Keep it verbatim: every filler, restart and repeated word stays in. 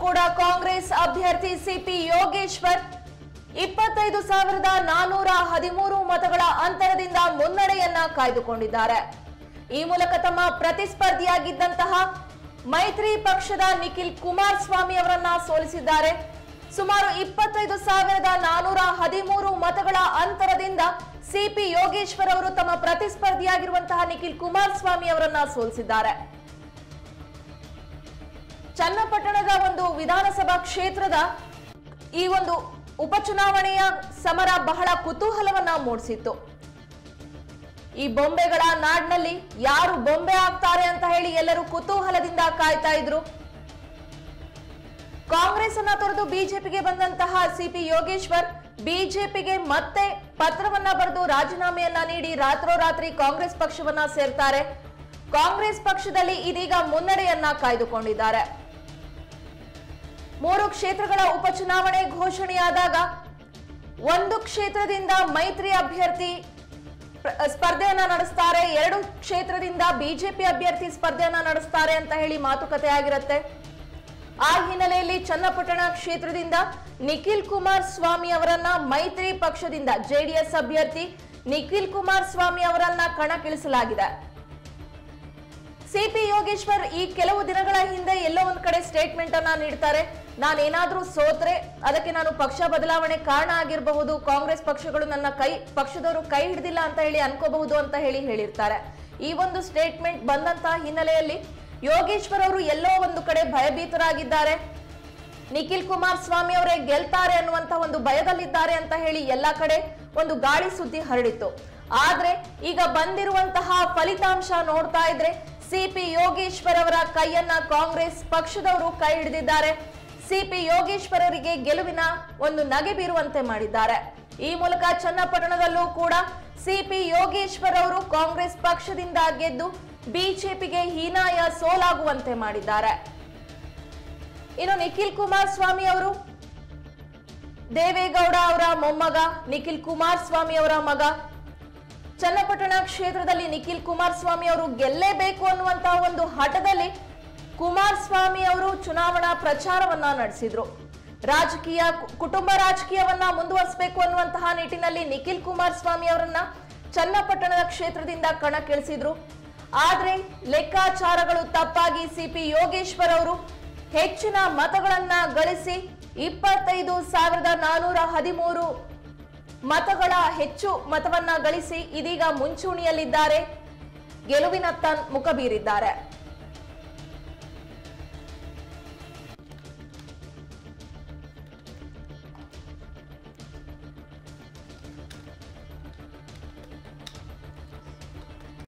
ಕೂಡ ಕಾಂಗ್ರೆಸ್ ಅಭ್ಯರ್ಥಿ ಸಿಪಿ ಯೋಗೇಶ್ವರ್ ಇಪ್ಪತ್ತೈದು ಸಾವಿರದ ನಾನೂರ ಹದಿಮೂರು ಮತಗಳ ಅಂತರದಿಂದ ಮುನ್ನಡೆಯನ್ನ ಕಾಯ್ದುಕೊಂಡಿದ್ದಾರೆ. ಈ ಮೂಲಕ ತಮ್ಮ ಪ್ರತಿಸ್ಪರ್ಧಿಯಾಗಿದ್ದಂತಹ ಮೈತ್ರಿ ಪಕ್ಷದ ನಿಖಿಲ್ ಕುಮಾರಸ್ವಾಮಿ ಅವರನ್ನ ಸೋಲಿಸಿದ್ದಾರೆ. ಸುಮಾರು ಇಪ್ಪತ್ತೈದು ಸಾವಿರದ ನಾನೂರ ಹದಿಮೂರು ಮತಗಳ ಅಂತರದಿಂದ ಸಿಪಿ ಯೋಗೇಶ್ವರ್ ಅವರು ತಮ್ಮ ಪ್ರತಿಸ್ಪರ್ಧಿಯಾಗಿರುವಂತಹ ನಿಖಿಲ್ ಕುಮಾರಸ್ವಾಮಿ ಅವರನ್ನ ಸೋಲಿಸಿದ್ದಾರೆ. ಚನ್ನಪಟ್ಟಣದ ಒಂದು ವಿಧಾನಸಭಾ ಕ್ಷೇತ್ರದ ಈ ಒಂದು ಉಪಚುನಾವಣೆಯ ಸಮರ ಬಹಳ ಕುತೂಹಲವನ್ನ ಮೂಡಿಸಿತ್ತು. ಈ ಬೊಂಬೆಗಳ ನಾಡಿನಲ್ಲಿ ಯಾರು ಬೊಂಬೆ ಆಗ್ತಾರೆ ಅಂತ ಹೇಳಿ ಎಲ್ಲರೂ ಕುತೂಹಲದಿಂದ ಕಾಯ್ತಾ ಇದ್ರು. ಕಾಂಗ್ರೆಸ್ ಅನ್ನ ತೊರೆದು ಬಿಜೆಪಿಗೆ ಬಂದಂತಹ ಸಿಪಿ ಯೋಗೇಶ್ವರ್ ಬಿಜೆಪಿಗೆ ಮತ್ತೆ ಪತ್ರವನ್ನ ಬರೆದು ರಾಜೀನಾಮೆಯನ್ನ ನೀಡಿ ರಾತ್ರೋರಾತ್ರಿ ಕಾಂಗ್ರೆಸ್ ಪಕ್ಷವನ್ನ ಸೇರ್ತಾರೆ. ಕಾಂಗ್ರೆಸ್ ಪಕ್ಷದಲ್ಲಿ ಇದೀಗ ಮುನ್ನಡೆಯನ್ನ ಕಾಯ್ದುಕೊಂಡಿದ್ದಾರೆ. ಮೂರು ಕ್ಷೇತ್ರಗಳ ಉಪಚುನಾವಣೆ ಘೋಷಣೆಯಾದಾಗ ಒಂದು ಕ್ಷೇತ್ರದಿಂದ ಮೈತ್ರಿ ಅಭ್ಯರ್ಥಿ ಸ್ಪರ್ಧೆಯನ್ನ ನಡೆಸ್ತಾರೆ, ಎರಡು ಕ್ಷೇತ್ರದಿಂದ ಬಿಜೆಪಿ ಅಭ್ಯರ್ಥಿ ಸ್ಪರ್ಧೆಯನ್ನ ನಡೆಸ್ತಾರೆ ಅಂತ ಹೇಳಿ ಮಾತುಕತೆ ಆಗಿರುತ್ತೆ. ಆ ಹಿನ್ನೆಲೆಯಲ್ಲಿ ಚನ್ನಪಟ್ಟಣ ಕ್ಷೇತ್ರದಿಂದ ನಿಖಿಲ್ ಕುಮಾರಸ್ವಾಮಿ ಅವರನ್ನ ಮೈತ್ರಿ ಪಕ್ಷದಿಂದ ಜೆಡಿಎಸ್ ಅಭ್ಯರ್ಥಿ ನಿಖಿಲ್ ಕುಮಾರಸ್ವಾಮಿ ಅವರನ್ನ ಕಣಕ್ಕಿಳಿಸಲಾಗಿದೆ. ಸಿಪಿ ಯೋಗೇಶ್ವರ್ ಈ ಕೆಲವು ದಿನಗಳ ಹಿಂದೆ ಎಲ್ಲೋ ಒಂದ್ ಕಡೆ ಸ್ಟೇಟ್ಮೆಂಟ್ ಅನ್ನ ನೀಡ್ತಾರೆ. ನಾನೇನಾದ್ರೂ ಸೋತ್ರೆ ಅದಕ್ಕೆ ನಾನು ಪಕ್ಷ ಬದಲಾವಣೆ ಕಾರಣ ಆಗಿರಬಹುದು, ಕಾಂಗ್ರೆಸ್ ಪಕ್ಷಗಳು ನನ್ನ ಕೈ ಪಕ್ಷದವರು ಕೈ ಹಿಡಿದಿಲ್ಲ ಅಂತ ಹೇಳಿ ಅನ್ಕೋಬಹುದು ಅಂತ ಹೇಳಿ ಹೇಳಿರ್ತಾರೆ. ಈ ಒಂದು ಸ್ಟೇಟ್ಮೆಂಟ್ ಬಂದಂತಹ ಹಿನ್ನೆಲೆಯಲ್ಲಿ ಯೋಗೇಶ್ವರ್ ಅವರು ಎಲ್ಲೋ ಒಂದು ಕಡೆ ಭಯಭೀತರಾಗಿದ್ದಾರೆ. ನಿಖಿಲ್ ಕುಮಾರಸ್ವಾಮಿ ಅವರೇ ಗೆಲ್ತಾರೆ ಅನ್ನುವಂತ ಒಂದು ಭಯದಲ್ಲಿದ್ದಾರೆ ಅಂತ ಹೇಳಿ ಎಲ್ಲಾ ಕಡೆ ಒಂದು ಗಾಳಿ ಸುದ್ದಿ ಹರಡಿತ್ತು. ಆದ್ರೆ ಈಗ ಬಂದಿರುವಂತಹ ಫಲಿತಾಂಶ ನೋಡ್ತಾ ಇದ್ರೆ ಸಿಪಿ ಯೋಗೇಶ್ವರ್ ಅವರ ಕೈಯನ್ನ ಕಾಂಗ್ರೆಸ್ ಪಕ್ಷದವರು ಕೈ ಹಿಡಿದಿದ್ದಾರೆ. ಸಿಪಿ ಯೋಗೇಶ್ವರ್ ಅವರಿಗೆ ಗೆಲುವಿನ ಒಂದು ನಗೆ ಬೀರುವಂತೆ ಮಾಡಿದ್ದಾರೆ. ಈ ಮೂಲಕ ಚನ್ನಪಟ್ಟಣದಲ್ಲೂ ಕೂಡ ಸಿಪಿ ಯೋಗೇಶ್ವರ್ ಅವರು ಕಾಂಗ್ರೆಸ್ ಪಕ್ಷದಿಂದ ಗೆದ್ದು ಬಿಜೆಪಿಗೆ ಹೀನಾಯ ಸೋಲಾಗುವಂತೆ ಮಾಡಿದ್ದಾರೆ. ಇನ್ನು ನಿಖಿಲ್ ಕುಮಾರಸ್ವಾಮಿ ಅವರು ದೇವೇಗೌಡ ಅವರ ಮೊಮ್ಮಗ, ನಿಖಿಲ್ ಕುಮಾರಸ್ವಾಮಿ ಅವರ ಮಗ. ಚನ್ನಪಟ್ಟಣ ಕ್ಷೇತ್ರದಲ್ಲಿ ನಿಖಿಲ್ ಕುಮಾರಸ್ವಾಮಿ ಅವರು ಗೆಲ್ಲೇಬೇಕು ಅನ್ನುವಂತಹ ಒಂದು ಹಠದಲ್ಲಿ ಕುಮಾರಸ್ವಾಮಿ ಅವರು ಚುನಾವಣಾ ಪ್ರಚಾರವನ್ನ ನಡೆಸಿದ್ರು. ರಾಜಕೀಯ ಕುಟುಂಬ ರಾಜಕೀಯವನ್ನ ಮುಂದುವರಿಸಬೇಕು ಅನ್ನುವಂತಹ ನಿಟ್ಟಿನಲ್ಲಿ ನಿಖಿಲ್ ಕುಮಾರಸ್ವಾಮಿ ಅವರನ್ನ ಚನ್ನಪಟ್ಟಣದ ಕ್ಷೇತ್ರದಿಂದ ಕಣಕ್ಕಿಳಿಸಿದ್ರು. ಆದ್ರೆ ಲೆಕ್ಕಾಚಾರಗಳು ತಪ್ಪಾಗಿ ಸಿಪಿ ಯೋಗೇಶ್ವರ್ ಅವರು ಹೆಚ್ಚಿನ ಮತಗಳನ್ನ ಗಳಿಸಿ ಇಪ್ಪತ್ತೈದು ಸಾವಿರದ ನಾನೂರ ಹದಿಮೂರು ಮತಗಳ ಹೆಚ್ಚು ಮತವನ್ನ ಗಳಿಸಿ ಇದೀಗ ಮುಂಚೂಣಿಯಲ್ಲಿದ್ದಾರೆ, ಗೆಲುವಿನತ್ತ ಮುಖ ಬೀರಿದ್ದಾರೆ.